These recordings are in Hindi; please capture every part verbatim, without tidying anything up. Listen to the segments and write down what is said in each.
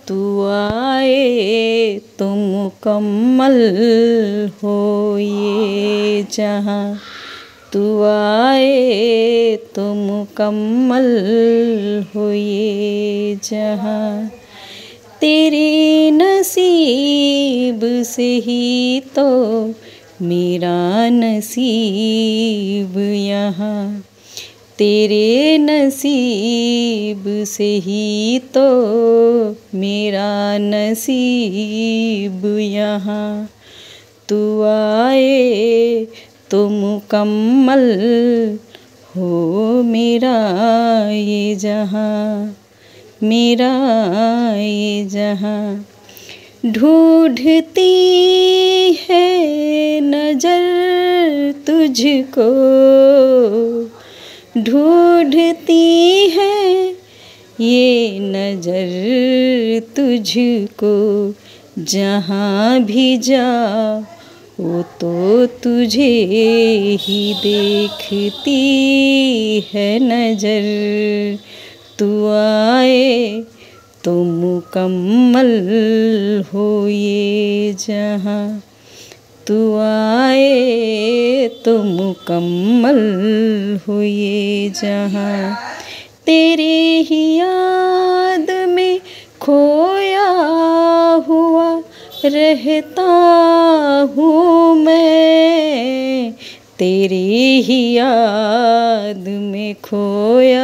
तू आए तो मुकम्मल हो ये जहाँ, तू आए तो मुकम्मल हो ये जहाँ। तेरे नसीब से ही तो मेरा नसीब यहाँ, तेरे नसीब से ही तो मेरा नसीब यहाँ। तू आए तो मुकम्मल हो मेरा ये जहाँ, मेरा ये जहाँ। ढूंढती है नजर तुझको, ढूंढती है ये नजर तुझको, जहाँ भी जा वो तो तुझे ही देखती है नजर। तू आए तो मुकम्मल हो ये जहाँ, तू आए तो मुकम्मल हो ये जहाँ। तेरे ही याद में खोया हुआ रहता हूँ मैं, तेरे ही याद में खोया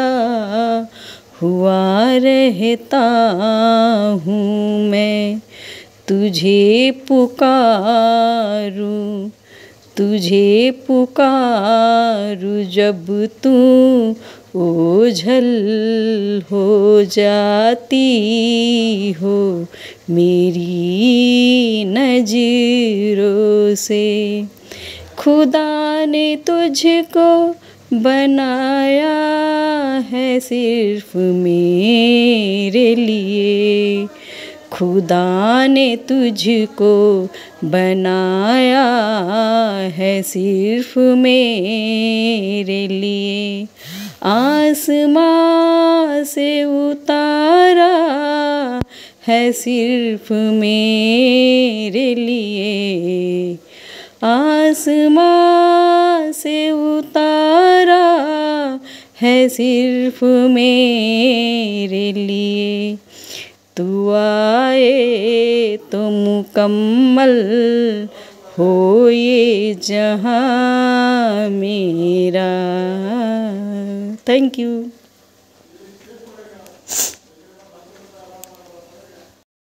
हुआ रहता हूँ मैं। तुझे पुकारूं, तुझे पुकारूं जब तू ओझल हो जाती हो मेरी नजरों से। खुदा ने तुझको बनाया है सिर्फ मेरे लिए, खुदा ने तुझको बनाया है सिर्फ मेरे लिए। आसमां से उतारा है सिर्फ मेरे लिए, आसमां से उतारा है सिर्फ मेरे लिए। तू आए तो मुकम्मल हो ये जहाँ मेरा। Thank you.